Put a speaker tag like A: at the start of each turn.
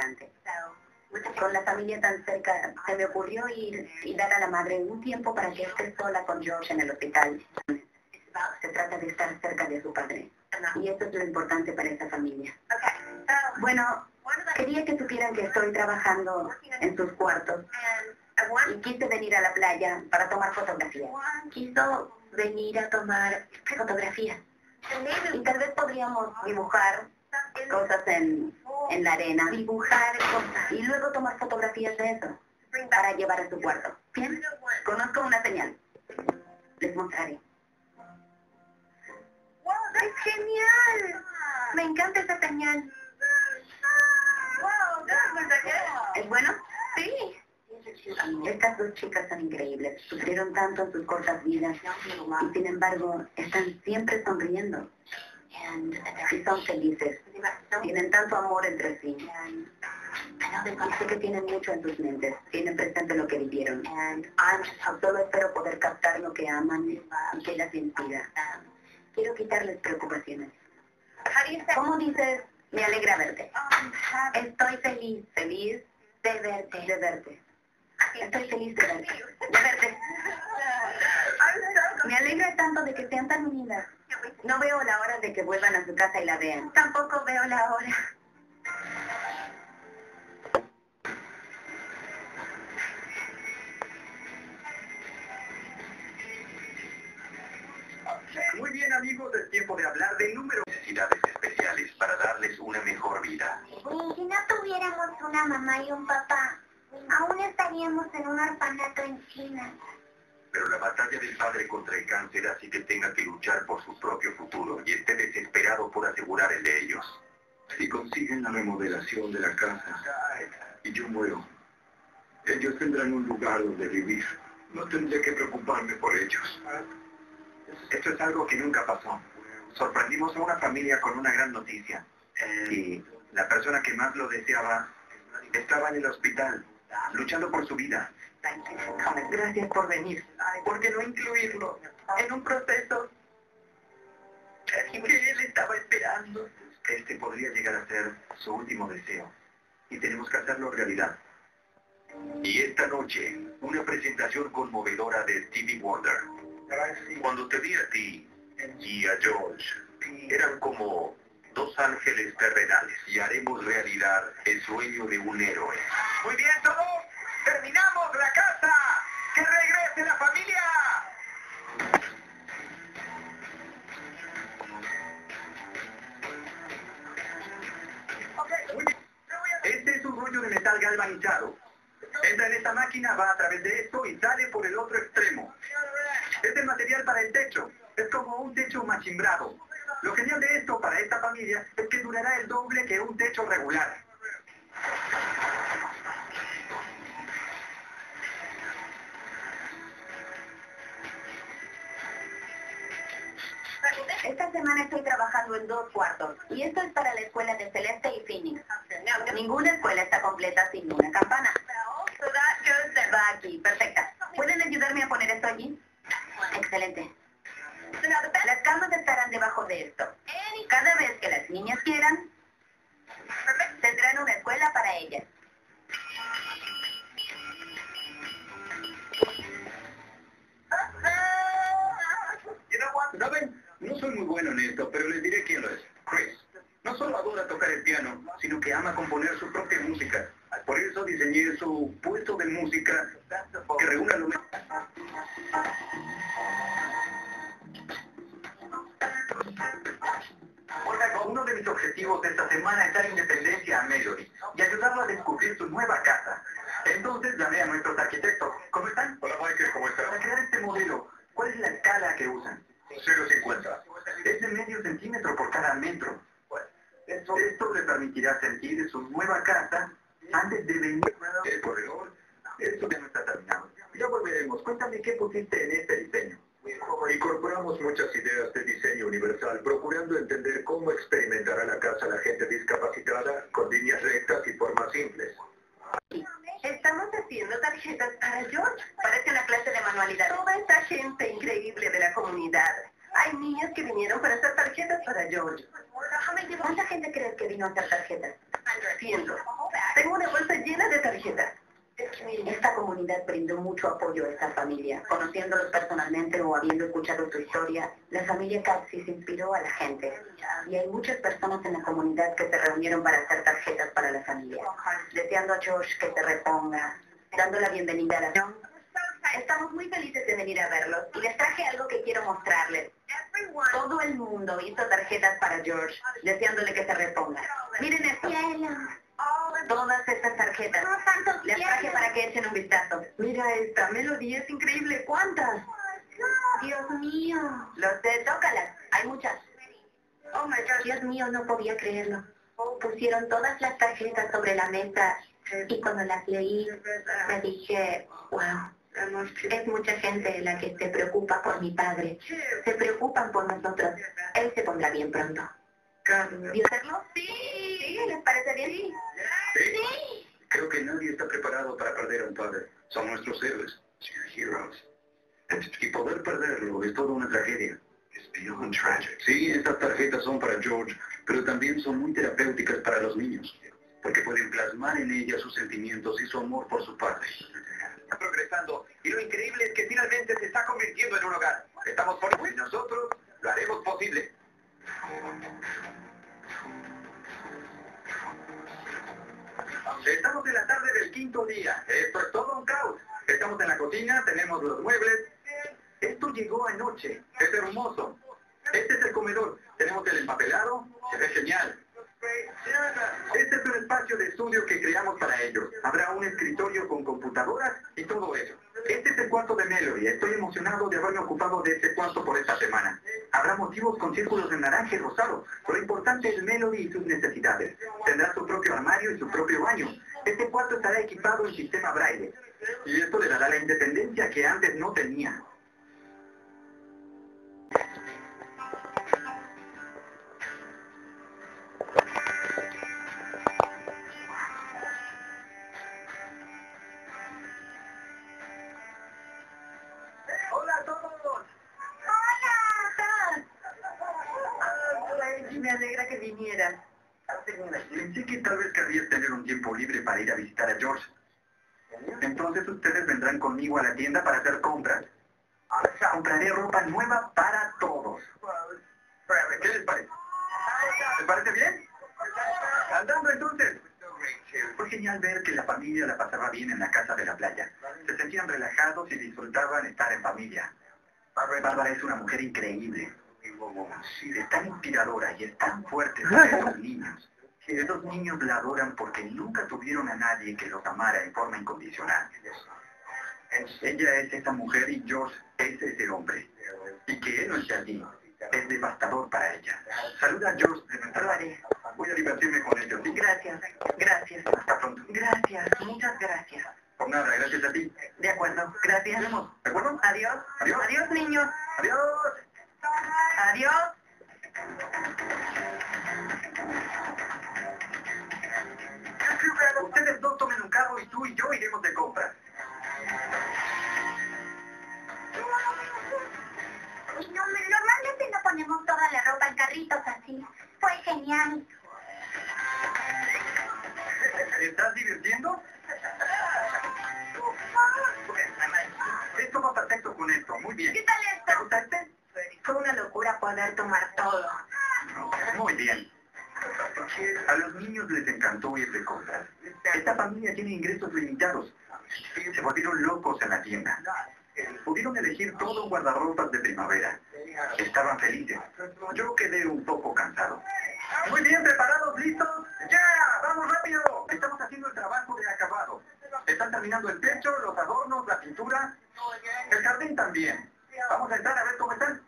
A: importante. Con la familia tan cerca, se me ocurrió ir y dar a la madre un tiempo para que esté sola con George en el hospital. Se trata de estar cerca de su padre. Y eso es lo importante para esa familia. Bueno, quería que supieran que estoy trabajando en sus cuartos. Y quise venir a la playa para tomar fotografías. Quiso venir a tomar fotografías. Y tal vez podríamos dibujar cosas en la arena. Dibujar cosas. Y luego tomar fotografías de eso. Para llevar a su cuarto. ¿Bien? Conozco una señal. Les mostraré. ¡Es genial! Me encanta esa señal. ¿Es bueno? Sí. Estas dos chicas son increíbles. Sufrieron tanto en sus cortas vidas y sin embargo están siempre sonriendo. Y son felices. Tienen tanto amor entre sí. Y sé que tienen mucho en sus mentes. Tienen presente lo que vivieron. Solo espero poder captar lo que aman y que las inspira. Quiero quitarles preocupaciones. ¿Cómo dices? Me alegra verte. Estoy feliz. ¿Feliz? De verte. De verte. Estoy feliz de verte. De verte. Me alegra tanto de que sean tan unidas. No veo la hora de que vuelvan a su casa y la vean. Tampoco veo la hora.
B: Muy bien, amigos, es tiempo de hablar de número de necesidades especiales para darles una mejor vida.
C: Y si no tuviéramos una mamá y un papá, aún estaríamos en un orfanato en China.
B: Pero la batalla del padre contra el cáncer hace que tenga que luchar por su propio futuro y esté desesperado por asegurar el de ellos. Si consiguen la remodelación de la casa y yo muero, ellos tendrán un lugar donde vivir. No tendré que preocuparme por ellos. Esto es algo que nunca pasó. Sorprendimos a una familia con una gran noticia. Y la persona que más lo deseaba estaba en el hospital, luchando por su vida. Gracias por venir. ¿Por qué no incluirlo en un proceso que él estaba esperando? Este podría llegar a ser su último deseo. Y tenemos que hacerlo realidad. Y esta noche, una presentación conmovedora de Stevie Wonder. Cuando te vi a ti y a George, eran como dos ángeles terrenales y haremos realidad el sueño de un héroe. Muy bien, todos, terminamos la casa. ¡Que regrese la familia! Este es un rollo de metal galvanizado. Entra en esta máquina, va a través de esto y sale por el otro extremo. Es el material para el techo. Es como un techo machimbrado. Lo genial de esto para esta familia es que durará el doble que un techo regular.
A: Esta semana estoy trabajando en 2 cuartos. Y esto es para la escuela de Celeste y Phoenix. Ninguna escuela está completa sin una campana. Va aquí, perfecta. ¿Pueden ayudarme a poner esto allí? Excelente. Las camas estarán debajo de esto. Cada vez que las niñas quieran, tendrán una escuela para ellas.
B: ¿Saben? No soy muy bueno en esto, pero les diré quién lo es. Chris. No solo adora tocar el piano, sino que ama componer su propia música. Por eso diseñé su puesto de música que reúne lo mejor. Uno de mis objetivos de esta semana es dar independencia a Melody y ayudarla a descubrir su nueva casa. Entonces llamé a nuestros arquitectos. ¿Cómo están?
D: Hola Michael, ¿cómo estás?
B: Para crear este modelo, ¿cuál es la escala que usan?
D: 0,50.
B: Es de medio centímetro por cada metro. Esto le permitirá sentir su nueva casa antes de venir.
D: El corredor,
B: Esto ya no está terminado. Ya volveremos. Cuéntame qué pusiste en este diseño.
D: incorporamos muchas ideas de diseño universal, procurando entender cómo experimentará la casa la gente discapacitada con líneas rectas y formas simples.
A: Estamos haciendo tarjetas para George. Parece una clase de manualidad. Toda esta gente increíble de la comunidad. Hay niños que vinieron para hacer tarjetas para George. ¿Cuánta gente crees que vino a hacer tarjetas? Cientos. Tengo una bolsa llena de tarjetas. Esta comunidad brindó mucho apoyo a esta familia. Conociéndolos personalmente o habiendo escuchado su historia, la familia Katsis inspiró a la gente. Y hay muchas personas en la comunidad que se reunieron para hacer tarjetas para la familia, deseando a George que se reponga, dando la bienvenida a la familia. Estamos muy felices de venir a verlos y les traje algo que quiero mostrarles. Todo el mundo hizo tarjetas para George, deseándole que se reponga. Miren esto. Todas estas tarjetas. Les traje para que echen un vistazo. Mira esta, Melody, es increíble. ¿Cuántas? Dios mío. Lo sé, tócalas. Hay muchas. Oh my gosh. Dios mío, no podía creerlo. Pusieron todas las tarjetas sobre la mesa y cuando las leí me dije, wow. Es mucha gente la que se preocupa por mi padre. Se preocupan por nosotros. Él se pondrá bien pronto. ¿Y hacerlo? Sí. ¿Les parece bien?
D: Sí. Creo que nadie está preparado para perder a un padre. Son nuestros héroes. Y poder perderlo es toda una tragedia. Sí, estas tarjetas son para George, pero también son muy terapéuticas para los niños, porque pueden plasmar en ellas sus sentimientos y su amor por su padre. Está progresando, y lo increíble es que finalmente se está convirtiendo en un hogar. Estamos por y nosotros lo haremos posible. Estamos en la tarde del quinto día. Esto es todo un caos. Estamos en la cocina, tenemos los muebles. Esto llegó anoche. Es hermoso. Este es el comedor. Tenemos el empapelado. Se ve genial. Este es un espacio de estudio que creamos para ellos. Habrá un escritorio con computadoras y todo eso. Este es el cuarto de Melody. Estoy emocionado de haberme ocupado de este cuarto por esta semana. Habrá motivos con círculos de naranja y rosado. Lo importante es Melody y sus necesidades. Tendrá su propio armario y su propio baño. Este cuarto estará equipado en sistema braille. Y esto le dará la independencia que antes no tenía. ¡Hola a todos! Me alegra que vinieras. Pensé que tal vez querrías tener un tiempo libre para ir a visitar a George. Entonces ustedes vendrán conmigo a la tienda para hacer compras. Compraré ropa nueva para todos. ¿Qué les parece? ¿Les parece bien? Andando entonces. Fue genial ver que la familia la pasaba bien en la casa de la playa. Se sentían relajados y disfrutaban estar en familia. Bárbara es una mujer increíble. Es tan inspiradora y es tan fuerte para esos niños. Esos niños la adoran porque nunca tuvieron a nadie que los amara en forma incondicional. Ella es esa mujer y George es ese hombre. Y que él no esté allí es devastador para ella. Saluda a George de nuestra parte. Voy a divertirme con ellos. ¿Sí? Gracias. Gracias. Hasta pronto. Gracias. Muchas gracias. Por nada, gracias a ti. De acuerdo. Gracias. ¿De acuerdo? Adiós. Adiós. Adiós, niños. Adiós. Adiós. Ustedes dos tomen un carro y tú y yo iremos de compras.
C: Normalmente no ponemos toda la ropa en carritos así. Fue genial.
D: ¿Estás divirtiendo? Esto va perfecto con esto. Muy bien.
C: ¿Qué tal esto?
D: ¿Te gustaste?
A: Fue una locura poder tomar todo.
D: Muy bien. A los niños les encantó ir de compras. Esta familia tiene ingresos limitados. Se volvieron locos en la tienda. Pudieron elegir todo un guardarropas de primavera. Estaban felices. Yo quedé un poco cansado. Muy bien, ¿preparados? ¿Listos? ¡Ya! ¡Vamos rápido! Estamos haciendo el trabajo de acabado. Están terminando el techo, los adornos, la pintura. El jardín también. Vamos a entrar a ver cómo están.